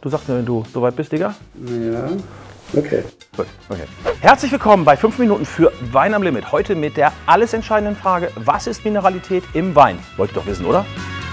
Du sagst mir, wenn du soweit bist, Digga. Ja, okay. Gut, okay. Herzlich willkommen bei 5 Minuten für Wein am Limit. Heute mit der alles entscheidenden Frage, was ist Mineralität im Wein? Wollt ihr doch wissen, oder?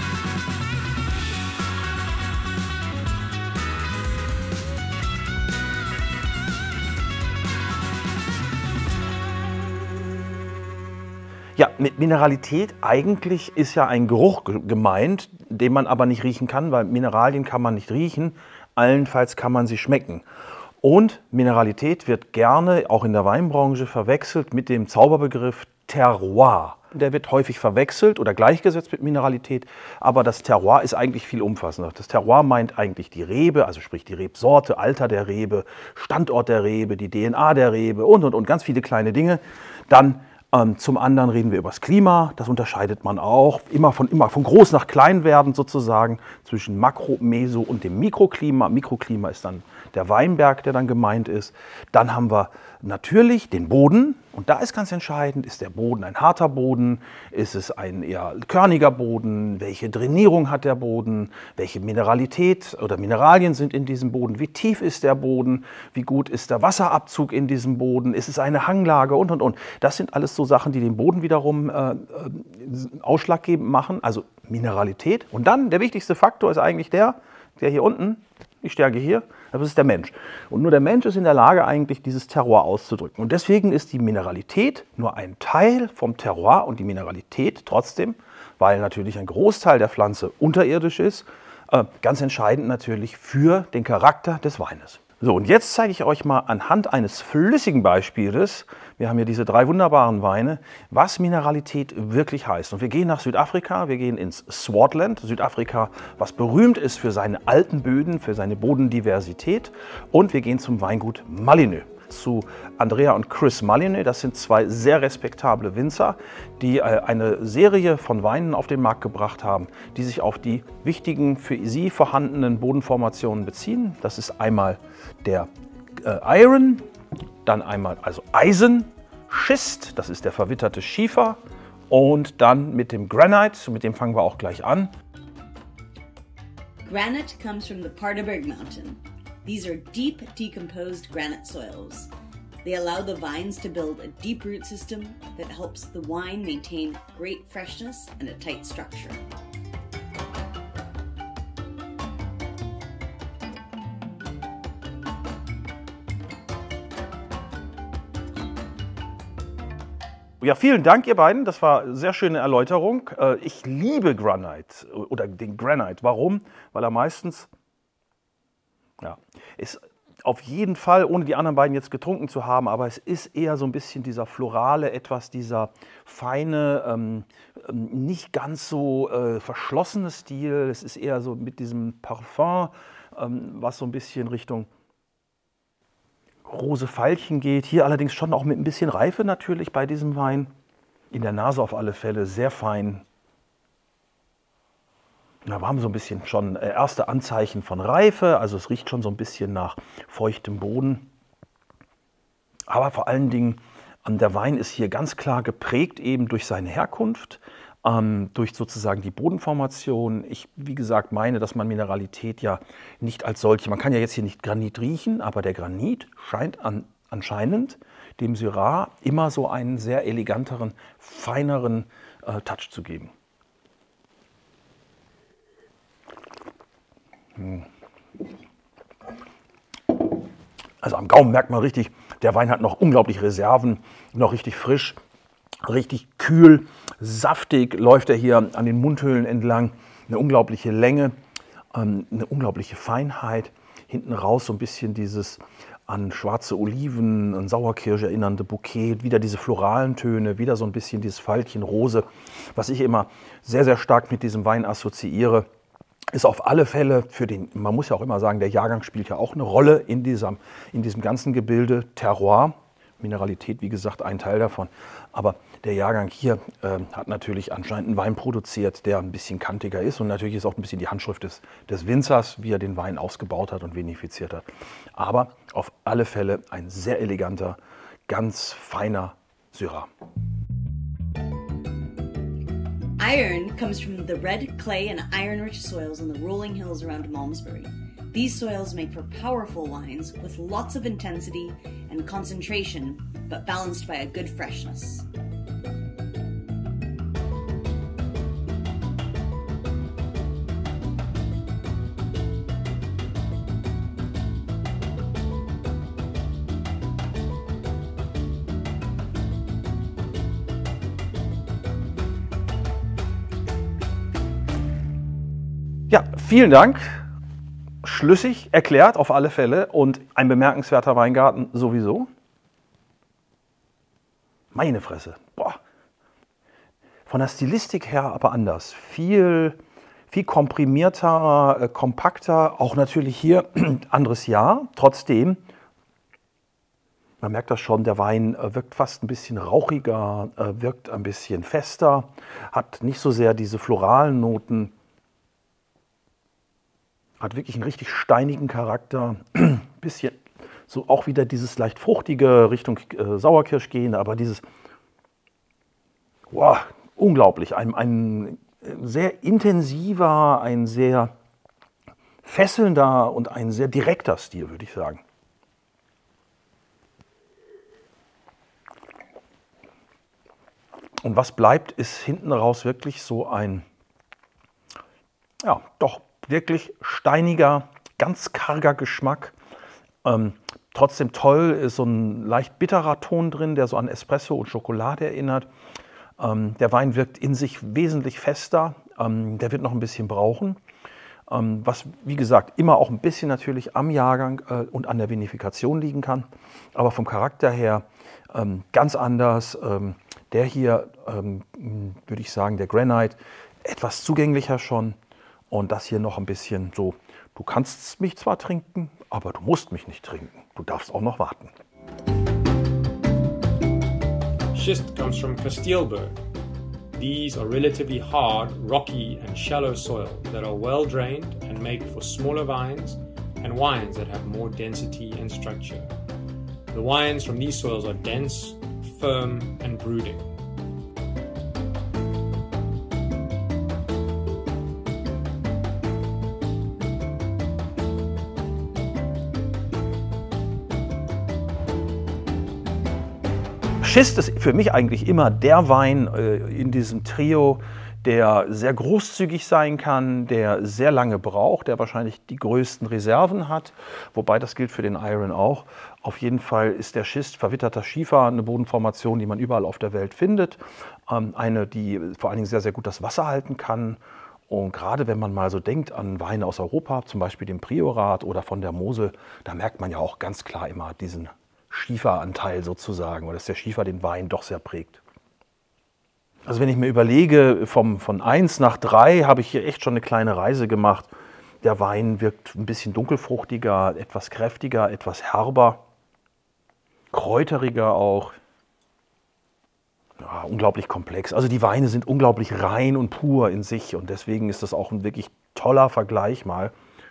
Ja, mit Mineralität eigentlich ist ja ein Geruch gemeint, den man aber nicht riechen kann, weil Mineralien kann man nicht riechen, allenfalls kann man sie schmecken. Und Mineralität wird gerne auch in der Weinbranche verwechselt mit dem Zauberbegriff Terroir. Der wird häufig verwechselt oder gleichgesetzt mit Mineralität, aber das Terroir ist eigentlich viel umfassender. Das Terroir meint eigentlich die Rebe, also sprich die Rebsorte, Alter der Rebe, Standort der Rebe, die DNA der Rebe und ganz viele kleine Dinge. Dann zum anderen reden wir über das Klima, das unterscheidet man auch, immer von groß nach klein werden sozusagen, zwischen Makro-, Meso- und dem Mikroklima. Mikroklima ist dann der Weinberg, der dann gemeint ist. Dann haben wir natürlich den Boden und da ist ganz entscheidend, ist der Boden ein harter Boden, ist es ein eher körniger Boden, welche Drainierung hat der Boden, welche Mineralität oder Mineralien sind in diesem Boden, wie tief ist der Boden, wie gut ist der Wasserabzug in diesem Boden, ist es eine Hanglage und. Das sind alles so Sachen, die den Boden wiederum ausschlaggebend machen, also Mineralität. Und dann der wichtigste Faktor ist eigentlich der hier unten, die Stärke hier, das ist der Mensch. Und nur der Mensch ist in der Lage, eigentlich dieses Terroir auszudrücken. Und deswegen ist die Mineralität nur ein Teil vom Terroir und die Mineralität trotzdem, weil natürlich ein Großteil der Pflanze unterirdisch ist, ganz entscheidend natürlich für den Charakter des Weines. So, und jetzt zeige ich euch mal anhand eines flüssigen Beispieles, wir haben hier diese 3 wunderbaren Weine, was Mineralität wirklich heißt. Und wir gehen nach Südafrika, wir gehen ins Swartland, Südafrika, was berühmt ist für seine alten Böden, für seine Bodendiversität. Und wir gehen zum Weingut Mallineux, zu Andrea und Chris Mallineux. Das sind 2 sehr respektable Winzer, die eine Serie von Weinen auf den Markt gebracht haben, die sich auf die wichtigen, für sie vorhandenen Bodenformationen beziehen. Das ist einmal der Iron, dann einmal also Eisen, Schist, das ist der verwitterte Schiefer, und dann mit dem Granite, mit dem fangen wir auch gleich an. Granite comes from the Paardeberg Mountain. These are deep, decomposed granite soils. They allow the vines to build a deep root system that helps the wine maintain great freshness and a tight structure. Ja, vielen Dank, ihr beiden. Das war eine sehr schöne Erläuterung. Ich liebe Granite oder den Granite. Warum? Weil er meistens, ja, ist auf jeden Fall, ohne die anderen beiden jetzt getrunken zu haben, aber es ist eher so ein bisschen dieser florale, etwas dieser feine, nicht ganz so verschlossene Stil. Es ist eher so mit diesem Parfum, was so ein bisschen Richtung Rose Veilchen geht. Hier allerdings schon auch mit ein bisschen Reife natürlich bei diesem Wein. In der Nase auf alle Fälle sehr fein. Da haben wir so ein bisschen schon erste Anzeichen von Reife. Also es riecht schon so ein bisschen nach feuchtem Boden. Aber vor allen Dingen, der Wein ist hier ganz klar geprägt eben durch seine Herkunft, durch sozusagen die Bodenformation. Ich, wie gesagt, meine, dass man Mineralität ja nicht als solche, man kann ja jetzt hier nicht Granit riechen, aber der Granit scheint anscheinend dem Syrah immer so einen sehr eleganteren, feineren Touch zu geben. Also am Gaumen merkt man richtig, der Wein hat noch unglaublich Reserven, noch richtig frisch, richtig kühl, saftig läuft er hier an den Mundhöhlen entlang. Eine unglaubliche Länge, eine unglaubliche Feinheit. Hinten raus so ein bisschen dieses an schwarze Oliven, an Sauerkirsche erinnernde Bouquet, wieder diese floralen Töne, wieder so ein bisschen dieses Veilchen Rose, was ich immer sehr, sehr stark mit diesem Wein assoziiere. Ist auf alle Fälle für den, man muss ja auch immer sagen, der Jahrgang spielt ja auch eine Rolle in diesem ganzen Gebilde. Terroir, Mineralität, wie gesagt, ein Teil davon. Aber der Jahrgang hier hat natürlich anscheinend einen Wein produziert, der ein bisschen kantiger ist. Und natürlich ist auch ein bisschen die Handschrift des Winzers, wie er den Wein ausgebaut hat und vinifiziert hat. Aber auf alle Fälle ein sehr eleganter, ganz feiner Syrah. Iron comes from the red clay and iron-rich soils in the rolling hills around Malmesbury. These soils make for powerful wines with lots of intensity and concentration, but balanced by a good freshness. Ja, vielen Dank. Schlüssig erklärt auf alle Fälle und ein bemerkenswerter Weingarten sowieso. Meine Fresse. Boah. Von der Stilistik her aber anders. Viel komprimierter, kompakter. Auch natürlich hier anderes Jahr. Trotzdem, man merkt das schon, der Wein wirkt fast ein bisschen rauchiger, wirkt ein bisschen fester, hat nicht so sehr diese floralen Noten. Hat wirklich einen richtig steinigen Charakter, bisschen so auch wieder dieses leicht fruchtige Richtung Sauerkirsch gehen, aber dieses, wow, unglaublich, ein sehr intensiver, ein sehr fesselnder und ein sehr direkter Stil, würde ich sagen. Und was bleibt, ist hinten raus wirklich so ein, ja, doch wirklich steiniger, ganz karger Geschmack. Trotzdem toll, ist so ein leicht bitterer Ton drin, der so an Espresso und Schokolade erinnert. Der Wein wirkt in sich wesentlich fester. Der wird noch ein bisschen brauchen. Was, wie gesagt, immer auch ein bisschen natürlich am Jahrgang und an der Vinifikation liegen kann. Aber vom Charakter her ganz anders. Der hier, würde ich sagen, der Granite, etwas zugänglicher schon. Und das hier noch ein bisschen so, du kannst mich zwar trinken, aber du musst mich nicht trinken. Du darfst auch noch warten. Schist comes from Kastilberg. These are relatively hard, rocky and shallow soils that are well drained and make for smaller vines and wines that have more density and structure. The wines from these soils are dense, firm and brooding. Schist ist für mich eigentlich immer der Wein in diesem Trio, der sehr großzügig sein kann, der sehr lange braucht, der wahrscheinlich die größten Reserven hat, wobei das gilt für den Iron auch. Auf jeden Fall ist der Schist verwitterter Schiefer, eine Bodenformation, die man überall auf der Welt findet. Eine, die vor allen Dingen sehr, sehr gut das Wasser halten kann. Und gerade wenn man mal so denkt an Weine aus Europa, zum Beispiel dem Priorat oder von der Mosel, da merkt man ja auch ganz klar immer diesen Schieferanteil sozusagen, oder dass der Schiefer den Wein doch sehr prägt. Also wenn ich mir überlege, von 1 nach 3 habe ich hier echt schon eine kleine Reise gemacht. Der Wein wirkt ein bisschen dunkelfruchtiger, etwas kräftiger, etwas herber, kräuteriger auch. Ja, unglaublich komplex. Also die Weine sind unglaublich rein und pur in sich und deswegen ist das auch ein wirklich toller Vergleich mal.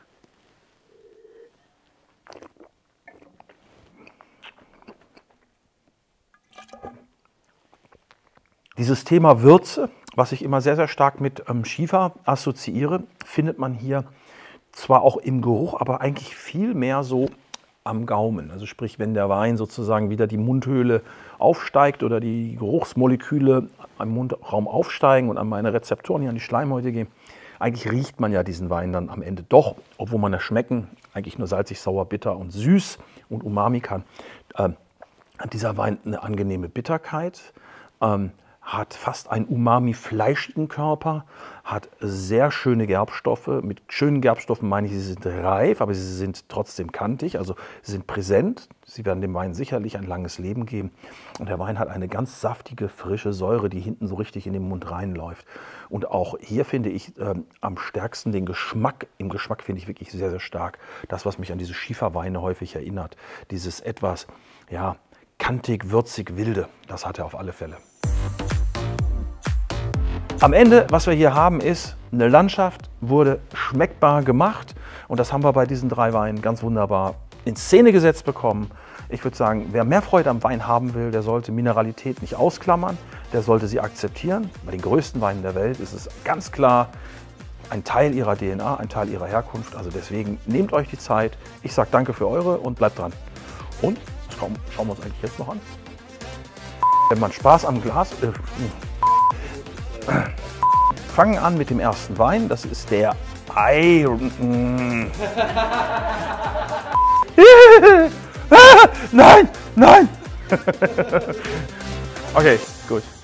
Dieses Thema Würze, was ich immer sehr, sehr stark mit Schiefer assoziiere, findet man hier zwar auch im Geruch, aber eigentlich viel mehr so am Gaumen. Also sprich, wenn der Wein sozusagen wieder die Mundhöhle aufsteigt oder die Geruchsmoleküle am Mundraum aufsteigen und an meine Rezeptoren hier an die Schleimhäute gehen, eigentlich riecht man ja diesen Wein dann am Ende doch, obwohl man das Schmecken eigentlich nur salzig, sauer, bitter und süß und Umami kann. Hat dieser Wein eine angenehme Bitterkeit, hat fast einen umami-fleischigen Körper, hat sehr schöne Gerbstoffe. Mit schönen Gerbstoffen meine ich, sie sind reif, aber sie sind trotzdem kantig, also sie sind präsent. Sie werden dem Wein sicherlich ein langes Leben geben. Und der Wein hat eine ganz saftige, frische Säure, die hinten so richtig in den Mund reinläuft. Und auch hier finde ich am stärksten den Geschmack. Im Geschmack finde ich wirklich sehr, sehr stark das, was mich an diese Schieferweine häufig erinnert. Dieses etwas, ja, kantig, würzig, wilde, das hat er auf alle Fälle. Am Ende, was wir hier haben, ist, eine Landschaft wurde schmeckbar gemacht und das haben wir bei diesen 3 Weinen ganz wunderbar in Szene gesetzt bekommen. Ich würde sagen, wer mehr Freude am Wein haben will, der sollte Mineralität nicht ausklammern, der sollte sie akzeptieren. Bei den größten Weinen der Welt ist es ganz klar, ein Teil ihrer DNA, ein Teil ihrer Herkunft. Also deswegen nehmt euch die Zeit. Ich sage danke für eure und bleibt dran. Und schauen wir uns eigentlich jetzt noch an. Wenn man Spaß am Glas... fangen an mit dem ersten Wein. Das ist der Nein, nein! Okay, gut.